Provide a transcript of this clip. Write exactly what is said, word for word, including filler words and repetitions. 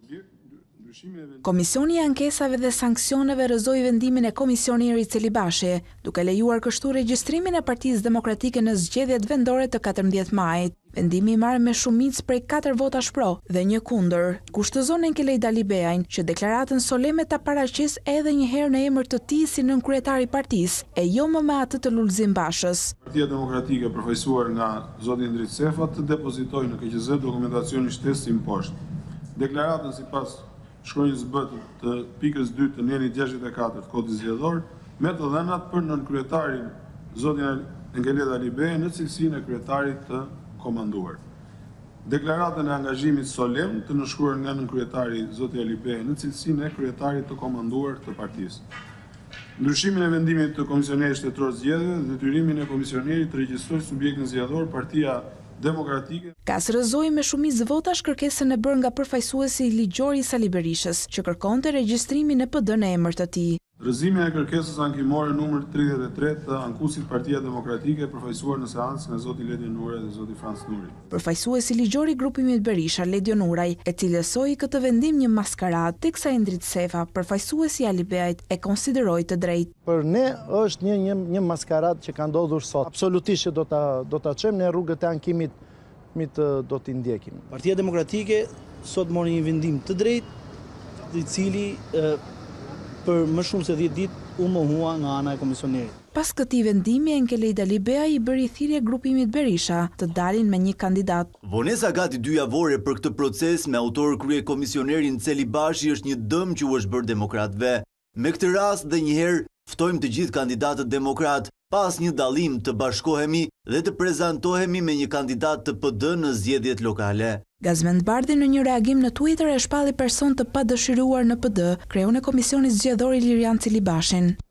Komisioni i ankesave dhe sanksioneve rrëzoi vendimin e komisionerit Celibashi, duke lejuar kështu regjistrimin e Partisë Demokratike në zgjedhjet vendore të katërmbëdhjetë majit. Vendimi i marrë me shumicë prej katër votash pro dhe një kundër. Kushtozon Enkelej Dalibeajn që deklaratën soleme ta paraqis edhe një herë në emër të tij si nënkryetari i partisë, e jo më me atë të Lulzim Bashës. Partia Demokratike përfaqësuar nga zoti Indrit Sefa të depozitoi në K Q Z dokumentacionin shtesë impost. Deklaratën sipas shkronjës B të pikës dy të njëri gjashtëdhjetë e katër të kodit zgjedhor me të dhënat për nënkryetarin zotin Enkelej Dalibeaj në cilësinë e kryetarit të komanduar. Deklaratën e angazhimit solem të nënshkruar nga nënkryetari zoti Dalibeaj në cilësinë e kryetarit të komanduar të partisë. Ndryshimin e vendimit të Komisionerit Shtetëror Zgjedhjeve dhe detyrimin e komisionerit të regjistrojë subjektin zgjedhor Partia Demokratike. Kas rrëzoi me shumicë votash kërkesën e bërë nga përfaqësuesi ligjor i Sali Berishës, që kërkonte regjistrimin e P D në emër të tij. Rrëzimin e kërkesës ankimore numër tridhjetë e tre të ankuesit Partia Demokratike përfaqësuar në seancë nga zoti Ledjo Nuraj dhe zoti Franc Nuri. Përfaqësuesi ligjor i grupimit Berisha, Ledjo Nuraj, e cilësoi këtë vendim një maskaradë, teksa Indrit Sefa, përfaqësuesi i Dalibeajt, e konsideroi të drejtë. Për ne është një një, një maskaradë që ka ndodhur sot. Absolutisht që do ta do ta çojmë në rrugët e ankimit, mi të do t'i ndjekim. Partia Demokratike sot mori një vendim të drejtë, i cili e, për më shumë se dhjetë ditë u mohua nga ana e komisionerit. Pas këtij vendimi, Enkelej Dalibeaj i bëri thirrje grupimit Berisha të dalin me një kandidat. Vonesa gati dy javore për këtë proces me autor krye komisionerin Celibashi është një dëm që u është bërë demokratëve. Me këtë rast dhe njëherë ftojmë të gjithë kandidatët demokrat, pas një dallim të bashkohemi dhe të prezantohemi me një kandidat të P D në zgjedhjet lokale. Gazmend Bardhi në një reagim në Twitter e shpalli person të padëshiruar në P D, kreun e Komisionit Zgjedhor Ilirian Celibashin.